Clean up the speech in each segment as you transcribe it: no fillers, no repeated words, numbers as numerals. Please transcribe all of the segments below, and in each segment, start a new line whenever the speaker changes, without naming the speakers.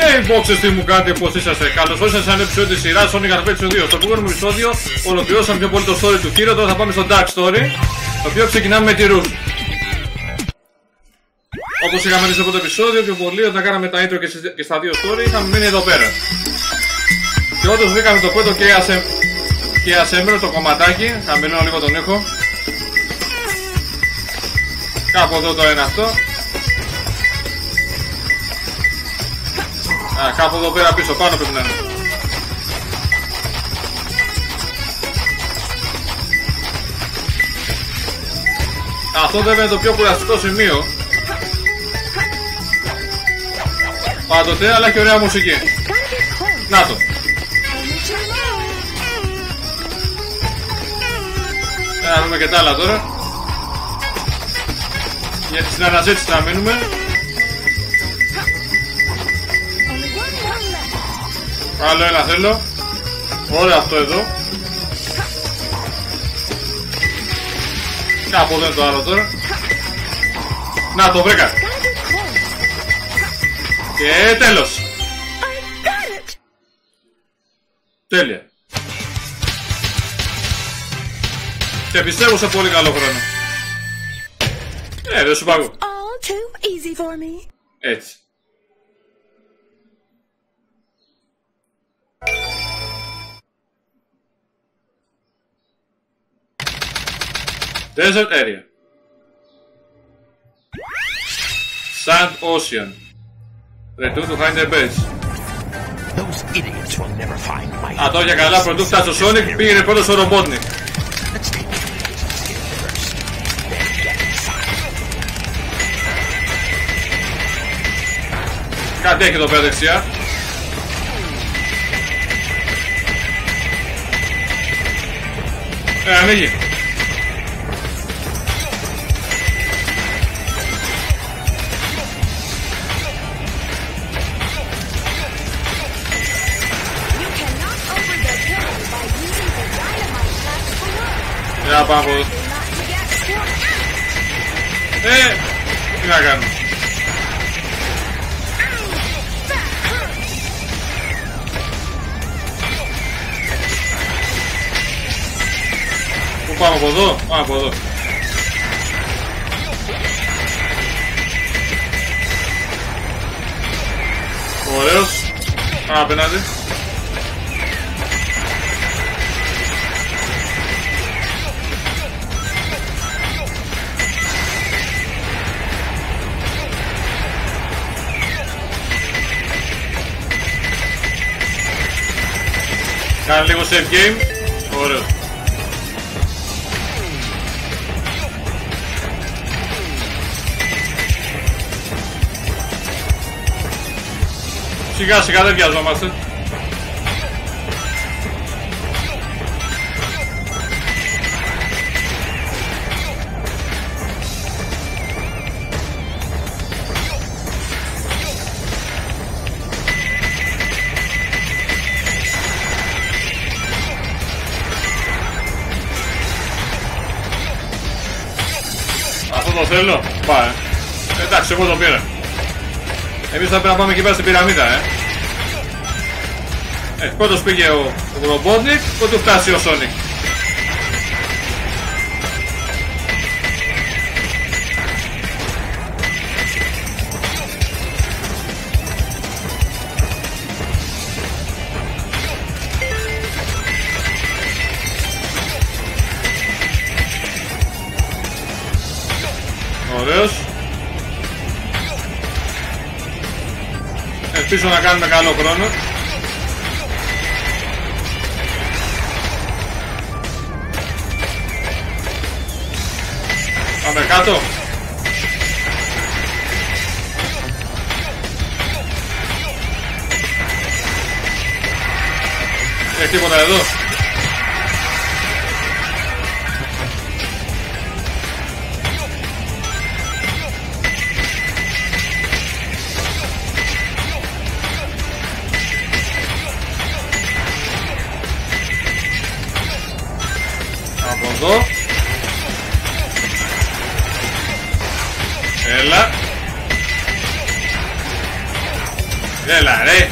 Gameboxers, τι μου κάνετε, πώς είσαστε? Καλώς ήρθατε σε ένα επεισόδιο της σειράς Sonic Adventure 2. Στο προηγούμενο επεισόδιο ολοκληρώσαμε πιο πολύ το story του Hero. Τώρα θα πάμε στο Dark Story, το οποίο ξεκινάμε με τη Rouge. Όπως είχαμε δει στο πρώτο επεισόδιο, πιο πολύ όταν κάναμε τα intro και στα δύο story, είχαμε μείνει εδώ πέρα. Και όντως βρήκαμε το πρώτο και ασέμενο το κομματάκι. Χαμηλώνω λίγο τον ήχο. Κάπου εδώ το είναι αυτό. Κάπου εδώ πέρα πίσω, πάνω πρέπει να είναι. Αυτό βέβαια είναι το πιο κουραστικό σημείο. Πάντοτε, αλλά και ωραία μουσική. Να το. Να δούμε και τα άλλα τώρα. Γιατί στην αναζήτηση να μείνουμε. Άλλο ένα θέλω. Ωραίο αυτό εδώ. Κάπου εδώ είναι το άλλο τώρα. Να το βρήκα. Και τέλος. Τέλεια. Και πιστεύω σε πολύ καλό χρόνο. Δεν σου πάγω. Έτσι. Desert area. Sand ocean. Return to find the base. Α, τώρα για καλά, πρωτού φτάσει ο Sonic, πήγαινε πρώτος ο Robotnik. Κάτι έχει εδώ πέρα δεξιά. Ανοίγει. Για πάμε από εδώ. Τι να κάνω. Πού πάμε από εδώ, πάμε από εδώ. Ωραίος. Πάμε απέναντι. Κάνε λίγο save game. Ωραίο. Σιγά σιγά δεν βιαζόμαστε. Το θέλω, πάει. Εντάξει, εγώ το πήρα. Εμείς θα πρέπει να πάμε εκεί πέρα στην πυραμίδα, πρώτος πήγε ο Robotnik, πότε φτάσει ο Sonic. Ωραίος. Ελπίζω να κάνουμε καλό χρόνο. Πάμε κάτω. Έχει τίποτα εδώ. Από εδώ. Έλα. Έλα ρε.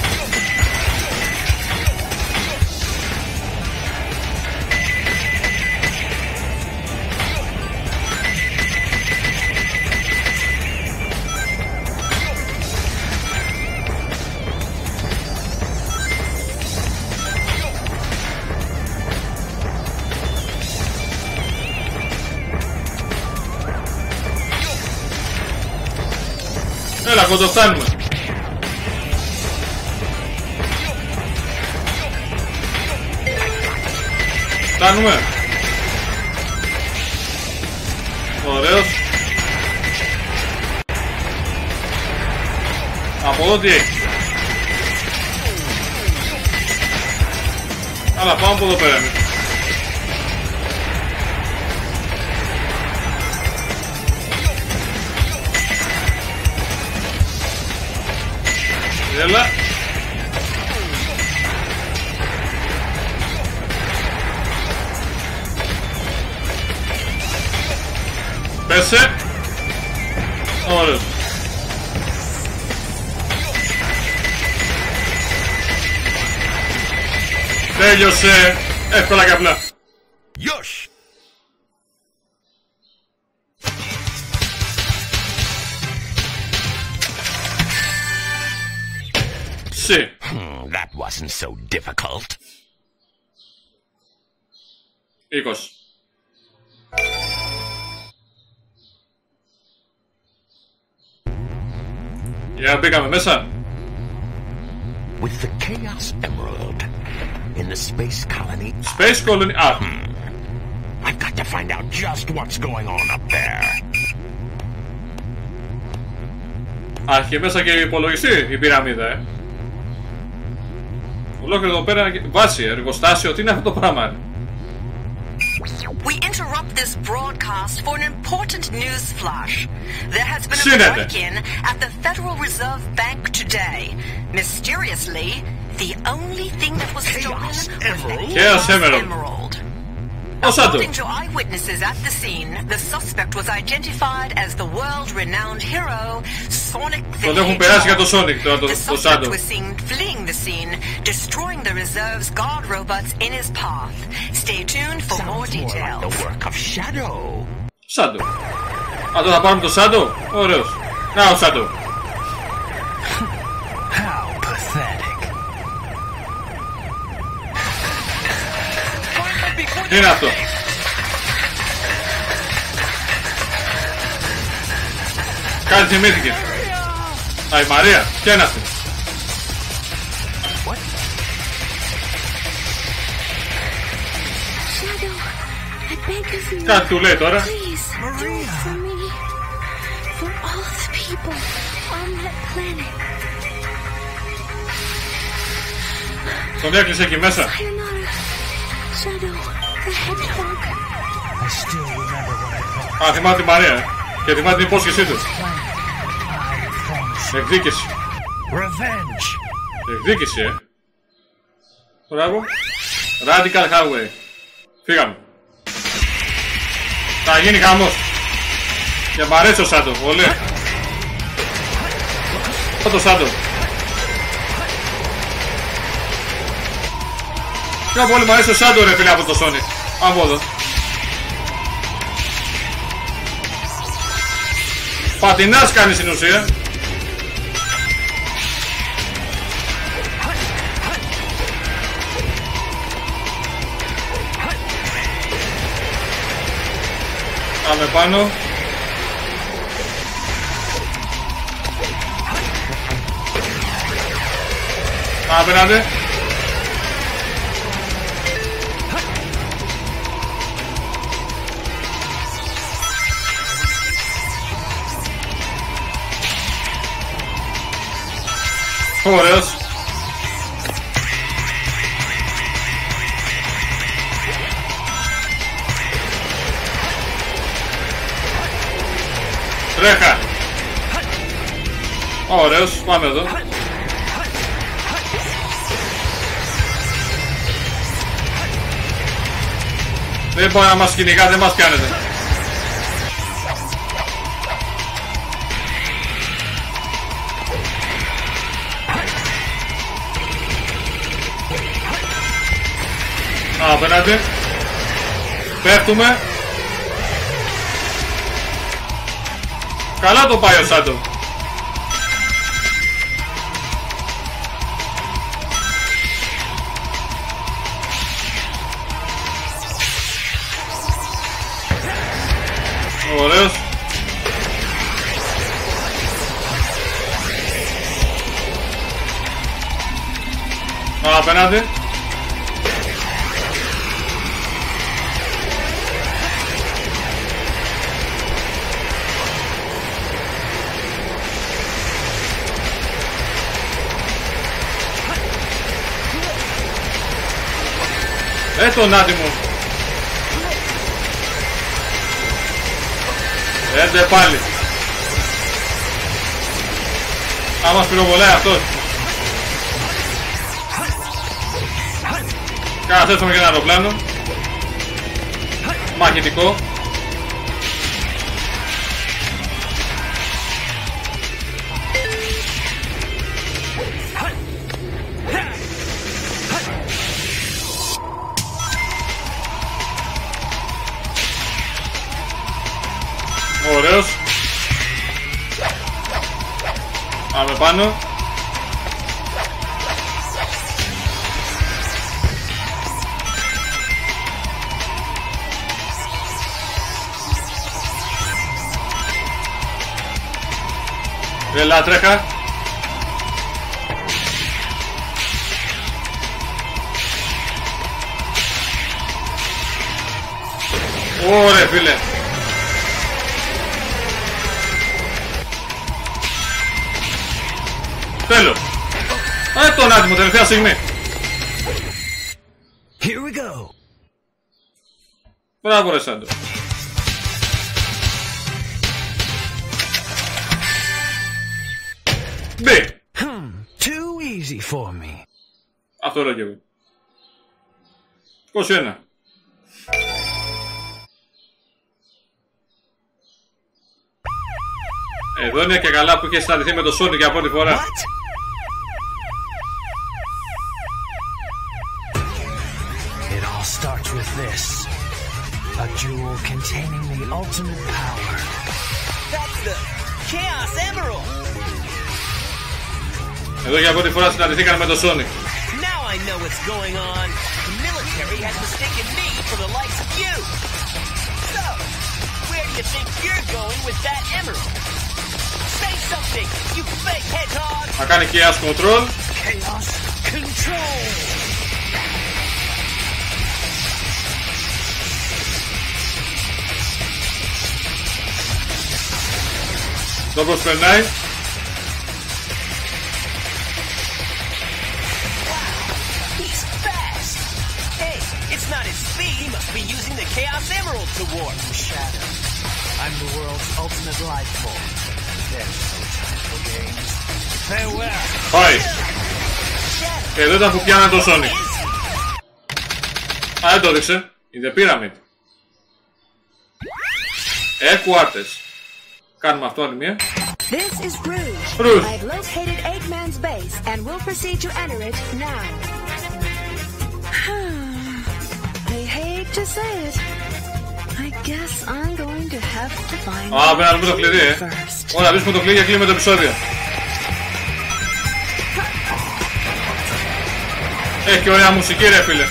από το φτάνουμε. Φτάνουμε. Ωραίος. Από εδώ τι έχει. Αλλά πάμε από εδώ πέρα. Έλα. Πέσε. Ωραίος. Τέλειωσε. Εύκολα και απλά.
Yosh. That wasn't so difficult.
20. Για μπήκαμε μέσα.
With the Chaos Emerald in the space colony.
Space colony. Α.
I've got to find out just what's going on up there.
Άρχιε μέσα και υπολογιστή η πυραμίδα, Ολόκληρο εδώ πέρα βάση, εργοστάσιο, τι είναι αυτό το πράγμα.
We interrupt this broadcast for an important news flash. There has been a break-in at the Federal Reserve Bank today. Mysteriously, the only thing that was stolen was the Chaos Emerald. According to eyewitnesses at the scene, the suspect was identified as the world-renowned hero Sonic the Hedgehog. The suspect was seen fleeing the scene, destroying the reserve's guard robots in his path. Stay tuned for more details.
The work of Shadow.
Shadow. Α, τώρα θα πάρουμε το Shadow. Ωραίος. Να ο Shadow.
How pathetic.
Τι είναι αυτό. Κάτι θυμήθηκε. Α, η Μαρία. Ποια είναι αυτή. Κάτι του λέει τώρα. Τον έκλεισε εκεί μέσα. Α, θυμάται τη Μαρία, και θυμάται την υπόσχεσή του. Εκδίκηση. Εκδίκηση, Μπράβο. Radical Highway. Φύγαμε. Θα γίνει χαμός. Και μ' αρέσει ο Σάντο, πολύ. Το Σάντο. Πιο πολύ μου αρέσει ο Σάντο, ρε φίλε, από το Sonic. Από εδώ. Πατινάς κάνει στην ουσία. Πάμε πάνω. Απέναντι. Ωραίος. Τρέχα. Ωραίος, πάμε εδώ. Δεν μπορεί να μας κυνηγά, δεν μας πιάνετε. Απέναντι. Πέφτουμε. Καλά το πάει ο Σάντο. Ωραίος. Πάω απέναντι. Τον άτι μου. Έντε πάλι. Άμα σπυροβολάει αυτός. Καταθέσαμε και ένα αεροπλάνο. Μαχητικό. Ωραίος. Πάμε πάνω. Έλα τρέχα. Ωραία φίλε. Θέλω. Τον άτιμο τελευταία στιγμή.
Here we go.
Μπράβο ρε Σάντο. Μπει.
Too easy for me.
Αυτό λέω και εγώ. 21. Εδώ είναι και καλά που είχε συναντηθεί με το Sonic για πρώτη φορά.
What? It all starts with this. A jewel containing the ultimate power.
That's the Chaos Emerald.
Εδώ για πρώτη φορά συναντηθήκαν με το Sonic.
Now I know what's going on. The military has mistaken me for the likes of you. So, where do you think you're going with that emerald? Say something, you fake hedgehog!
Θα κάνει Chaos Control.
Chaos Control.
Το προσπερνάει.
He's fast! Hey, it's not his speed, he must be using the Chaos Emerald to warp.
Shadow. I'm the world's ultimate life form. There's no time for games. Farewell.
Πάει. Και εδώ ήταν που πιάναν το Sonic. Α, δεν το έδειξε. In the Pyramid. Headquarters. Κάνουμε αυτό άλλη μία.
This is Rouge.
Rouge.
I've located Eggman's base and will proceed to enter it now. I hate to say it. I guess I'm going to have to find
Α, πρέπει να βρούμε το κλειδί,
first.
Ωραία, βρίσκουμε το κλειδί και κλείνουμε το επεισόδιο. Έχει ωραία μουσική ρε φίλε.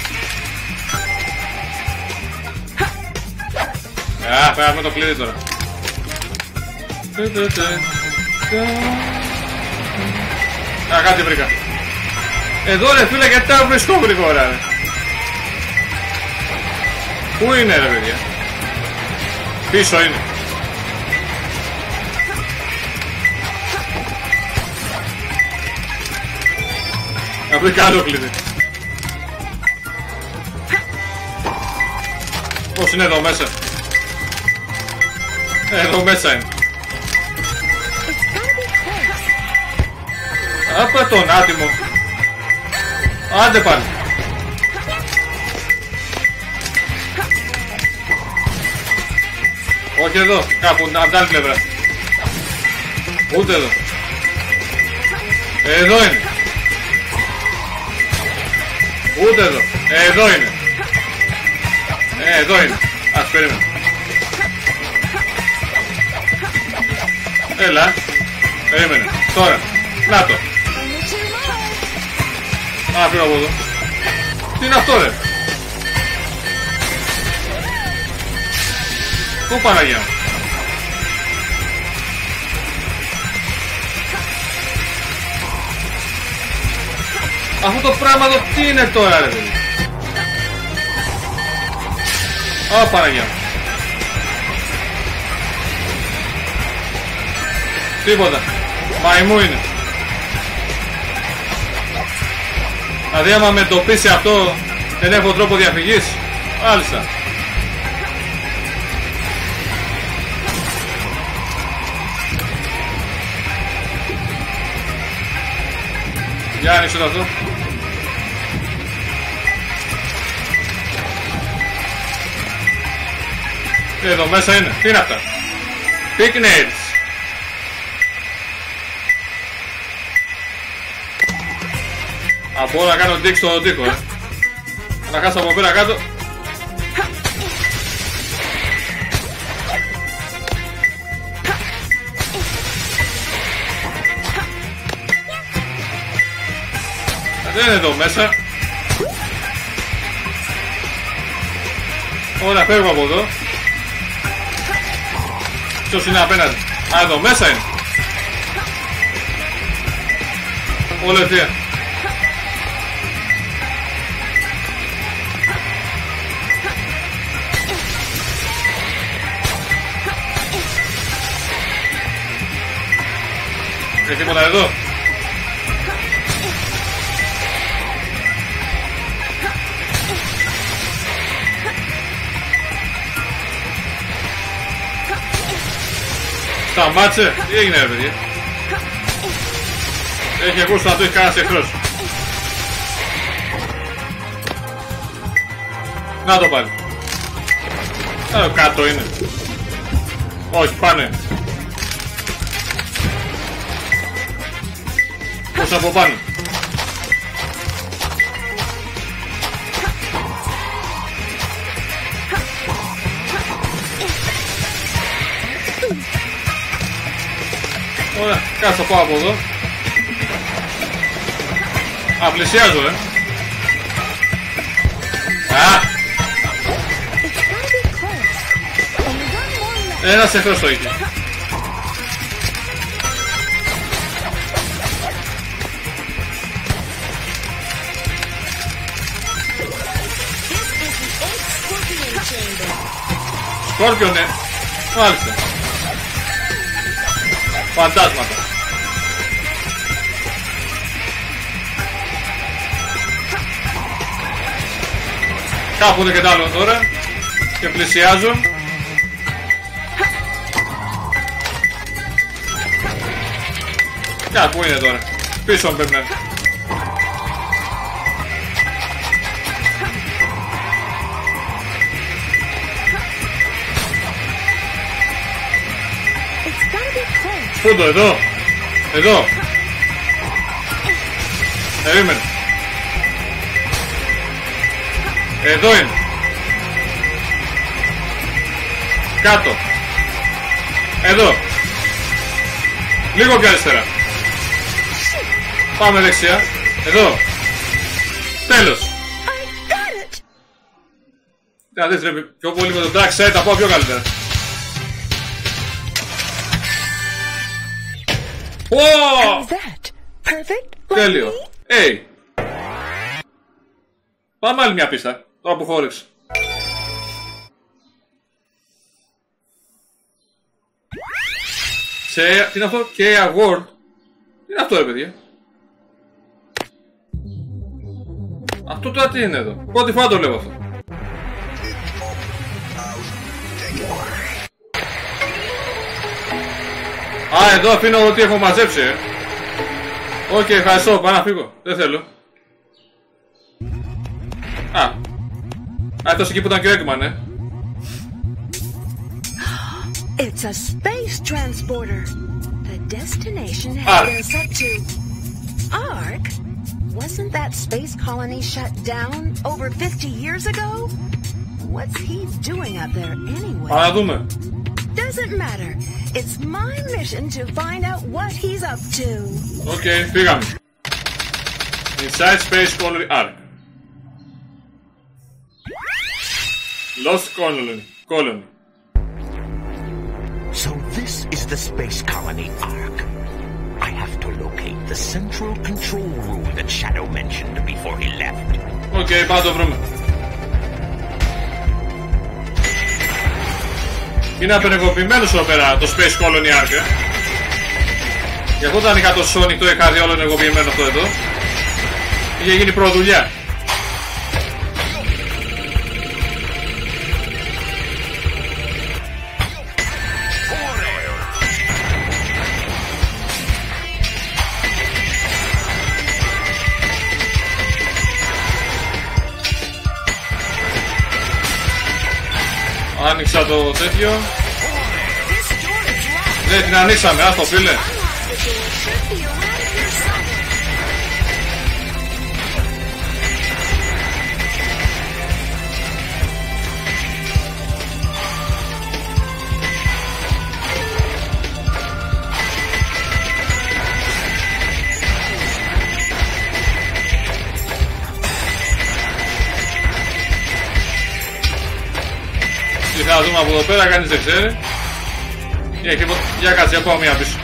Α, πρέπει να βρούμε το κλειδί τώρα. Α, κάτι βρήκα. Εδώ ρε φίλε, γιατί τα βρίσκω γρήγορα ρε. Πού είναι ρε παιδιά? Πίσω είναι. Να βρει άλλο κλειδί. Πώς είναι εδώ μέσα? Εδώ μέσα είναι. Άπα τον άτιμο. Άντε πάλι. Όχι εδώ, κάπου από την άλλη πλευρά. Ούτε εδώ. Εδώ είναι. Ούτε εδώ. Εδώ είναι. Εδώ είναι. Ας περίμενε. Έλα. Περίμενε. Τώρα. Να το. Α, φύγω από εδώ. Τι είναι αυτό ρε? Πού Παναγιά? Αυτό το πράγμα εδώ τι είναι τώρα, ρε παιδί? Ω, Παναγιά. Τίποτα. Μαϊμού είναι. Δηλαδή άμα με εντοπίσει αυτό, δεν έχω τρόπο διαφυγής. Μάλιστα. Για άνοιξε το αυτό. Εδώ μέσα είναι. Τι είναι αυτά? Picnics. Μπορώ να κάνω ντύξ στο τοίχο, να χάσω από πέρα κάτω. Δεν είναι εδώ μέσα. Ωραία, φεύγω από εδώ. Ποιος είναι απέναντι? Α, εδώ μέσα είναι. Όλο ευθεία. Έχει τίποτα εδώ? Σταμάτησε, τι έγινε, ρε παιδιά? Έχει ακούσει να το έχει κανένας εχθρός. Να το πάλι. Εδώ κάτω είναι. Όχι, πάνε. Πώς από πάνω? Ωραία, κάτω πάω από εδώ. Α, πλησιάζω, Α! Ένας εχθρός το είχε. Σκόρπιον, ναι. Μάλιστα. Φαντάσματα. Κάπου είναι και τ' άλλο τώρα. Και πλησιάζουν. Κάπου είναι τώρα. Πίσω μου πρέπει να είναι. Πού το, εδώ? Εδώ. Περίμενε. Εδώ είναι. Κάτω. Εδώ. Λίγο πιο αριστερά. Πάμε δεξιά. Εδώ. Τέλος. Να δεις ρε, πιο πολύ με τον Dark Side θα πάω πιο καλύτερα.
How's that? Perfect?
Τέλειο. Hey. Πάμε άλλη μια πίστα. Τώρα που χώριξε. Τι είναι αυτό? K Award. Τι είναι αυτό ρε παιδιά? Αυτό τώρα τι είναι εδώ? Πρώτη φορά το λέω αυτό. Α, εδώ αφήνω ότι έχω μαζέψει, Οκ, ευχαριστώ, πάω να φύγω. Δεν θέλω. Α, αυτός εκεί που ήταν και ο Eggman,
It's a space transporter. The destination has been set to Ark. Wasn't that space colony shut down over 50 years ago? What's he doing up there anyway?
Πάμε να δούμε.
Doesn't matter. It's my mission to find out what he's up to.
Οκ, φύγαμε. Inside Space Colony Ark. Lost Colony.
So this is the space colony Ark. I
have to locate the central control room that Shadow mentioned before he left.
Okay, πάμε το βρούμε. Είναι απενεργοποιημένος εδώ πέρα το Space Colony Ark. Γι' αυτό όταν είχα το Sonic το είχα δει όλο ενεργοποιημένο αυτό εδώ. Είχε γίνει προδουλειά. Άνοιξα το τέτοιο. Ναι, την ανοίξαμε, άστο φίλε. Θα δούμε από εδώ πέρα, κανείς δεν ξέρει. Για κάτσε, πάω μία πίσω.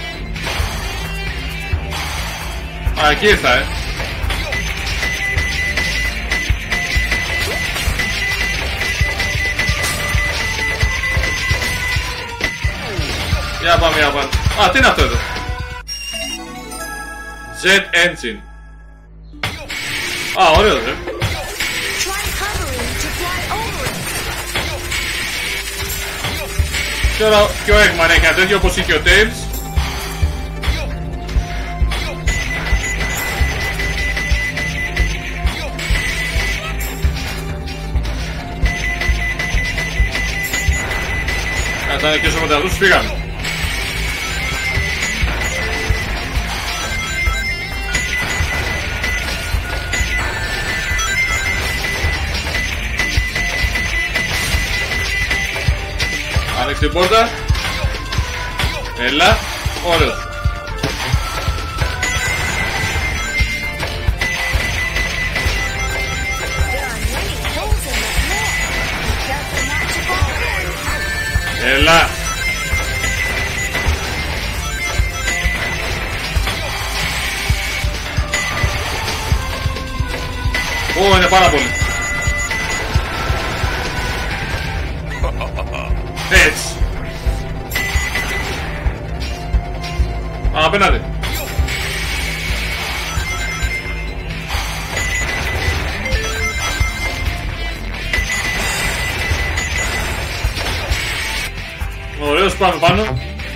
Α, εκεί ήρθα, Για πάμε, για πάμε. Α, τι είναι αυτό εδώ? Jet Engine. Α, ωραίο, ρε. Τώρα και ο Eggman έχει ένα τέτοιο όπως είχε ο Tails. Κατάνε και όσο μετά τους φύγαμε. Άνοιξε την πόρτα. Έλα. Ωραίος. Έλα. Ω, είναι πάρα πολύ. Έτσι. Απέναντι. Ωραίος, πάμε πάνω.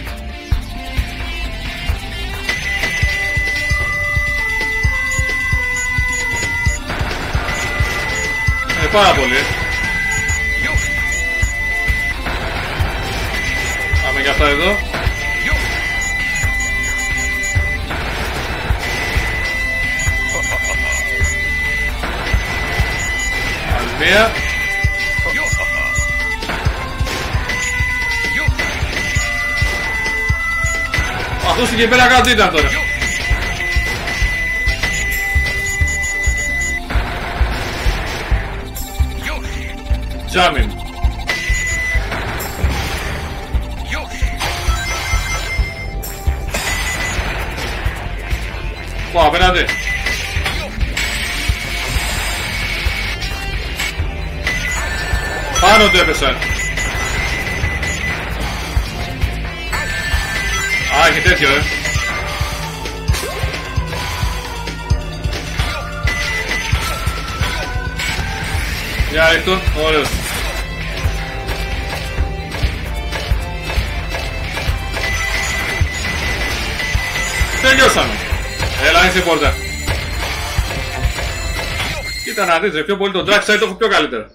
Πάρα πολύ. Πάμε για αυτά εδώ. Άλλη μία. Αυτός εκεί πέρα κάτω ήταν τώρα. Jamming. Πω, απέναντι. Πάνω του έπεσαν. Α, έχει τέτοιο, Για ρίχτω, ωραίος. Τελειώσαμε. Έλα, άνοιξε η πόρτα. Κοίτα να δείτε, πιο πολύ το Dark Side το έχω πιο καλύτερα.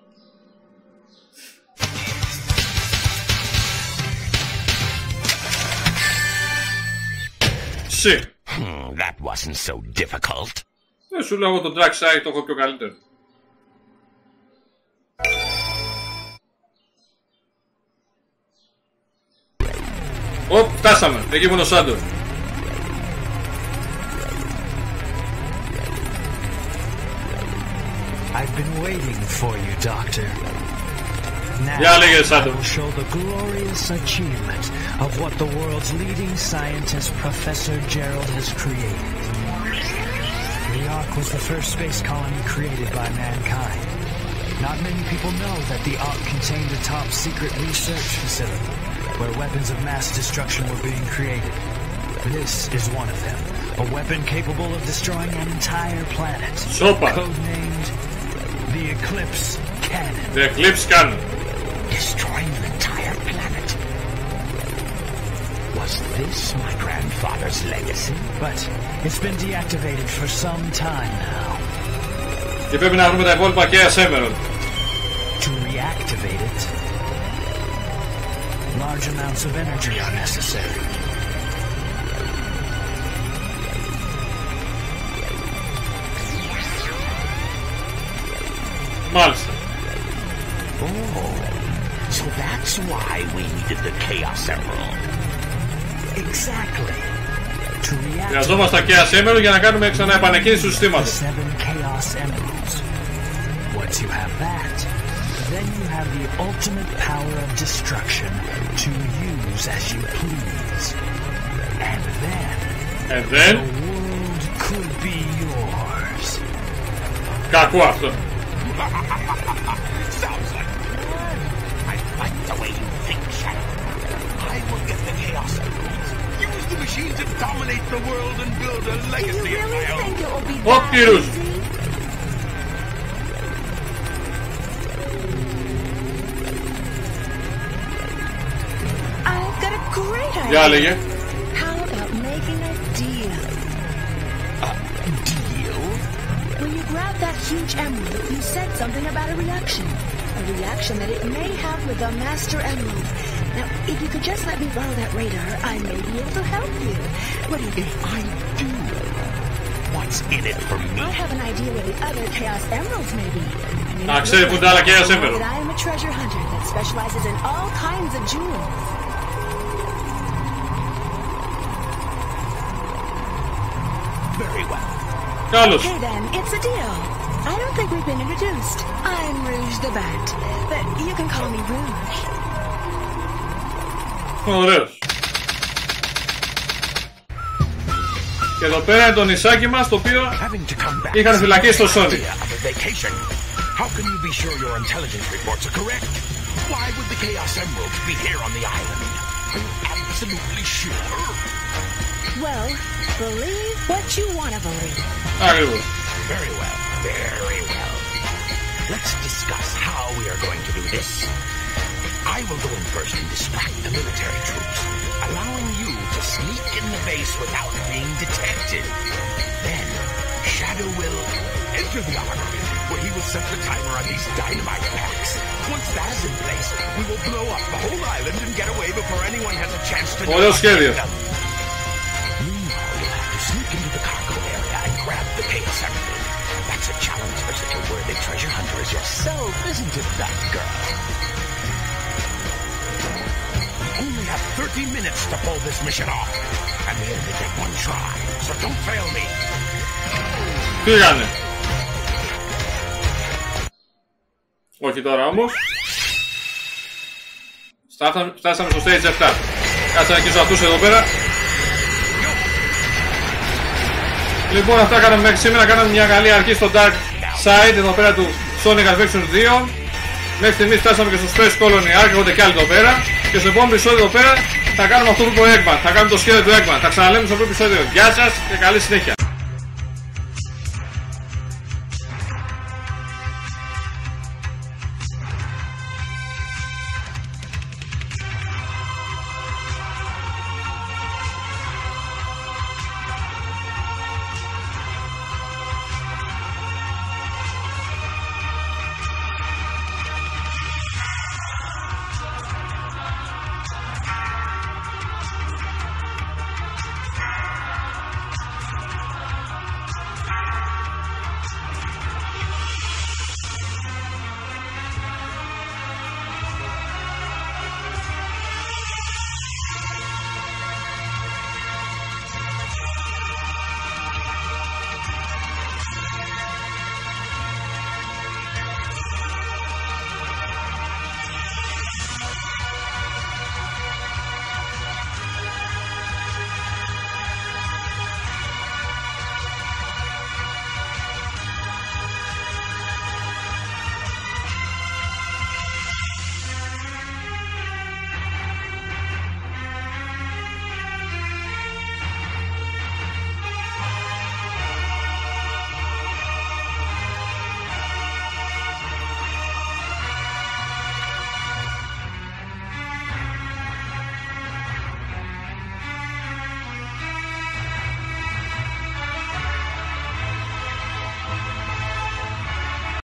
Σι.
That wasn't so difficult.
Δεν σου λέω το Dark Side το έχω πιο καλύτερο. Ωπ, φτάσαμε. Εκεί ήμουν ο Σάντορ.
I've been waiting for you, Doctor.
Yeah,
I will show the glorious achievement of what the world's leading scientist, Professor Gerald, has created. The Ark was the first space colony created by mankind. Not many people know that the Ark contained a top-secret research facility where weapons of mass destruction were being created. This is one of them, a weapon capable of destroying an entire planet. Codenamed the Eclipse Cannon.
The Eclipse Cannon.
Destroying an entire planet. Was this my grandfather's legacy?
But it's been deactivated for some time now.
Και πρέπει να βρούμε τα υπόλοιπα και ασέμερον.
To reactivate it, large amounts of energy are necessary.
Μάλιστα.
Oh, so that's why we needed the Chaos Emerald.
Exactly. To reactivate.
Χρειαζόμαστε τα Chaos Emerald για να κάνουμε ξανά επανεκκίνηση του συστήματος.
7 Chaos Emeralds. Once you have that, then you have the ultimate power of destruction to use as you please. And then
the
world could be yours.
Κακό αυτό.
Sounds like fun. I like the way you think, Shadow. I will get the Chaos Emeralds. Use the machine to dominate the world and build a legacy of my own.
Think it will be
Hop giriyoruz.
I've got a great idea.
Για λέγε.
How about making a deal?
Deal?
When you grabbed that huge emerald, you said something about a reaction. A reaction that it may have with the Master Emerald. Now, if you could just let me borrow that radar, I may be able to help you. What do you think?
I do. What's in it for me?
I have an idea where the other Chaos Emeralds may be.
Ah, ξέρει που τα άλλα Chaos Emerald.
I am a treasure hunter that specializes in all kinds of jewels.
Very well.
Καλώς.
Okay then, it's a deal. I don't think we've been introduced. I'm Rouge the Bat, but you can call me Rouge.
Ωραίος. Και εδώ πέρα είναι το νησάκι μας, το οποίο είχαν φυλακίσει στο Sonic.
How can you be sure your intelligence reports are correct? Why would the Chaos Emeralds be here on the island? Are you absolutely sure?
Well, believe what you want to believe.
Ακριβώς.
Very well, very well. Let's discuss how we are going to do this. I will go in first and distract the military troops, allowing you to sneak in the base without being detected. Then, Shadow will enter the Ark, where he will set the timer on these dynamite packs. Once that is in place, we will blow up the whole island and get away before anyone has a chance to
Ωραίο σχέδιο.
Meanwhile, you'll have to sneak into the cargo area and grab the Chaos Emerald. That's a challenge for such a worthy treasure hunter as yourself, isn't it, that girl? We only have 30 minutes to pull this mission off, and we only get one try, so don't fail me.
Πήγανε. Όχι τώρα όμως. Φτάσαμε στο stage 7. Κάτσε να αρχίσω αυτούς εδώ πέρα. Λοιπόν, αυτά κάναμε μέχρι σήμερα. Κάναμε μια καλή αρχή στο Dark Side εδώ πέρα του Sonic Adventure 2. Μέχρι στιγμής φτάσαμε και στο Space Colony Ark. Έχονται κι άλλοι εδώ πέρα. Και στο επόμενο επεισόδιο εδώ πέρα θα κάνουμε αυτό που είπε ο Eggman. Θα κάνουμε το σχέδιο του Eggman. Θα ξαναλέμε στο πρώτο επεισόδιο. Γεια σας και καλή συνέχεια.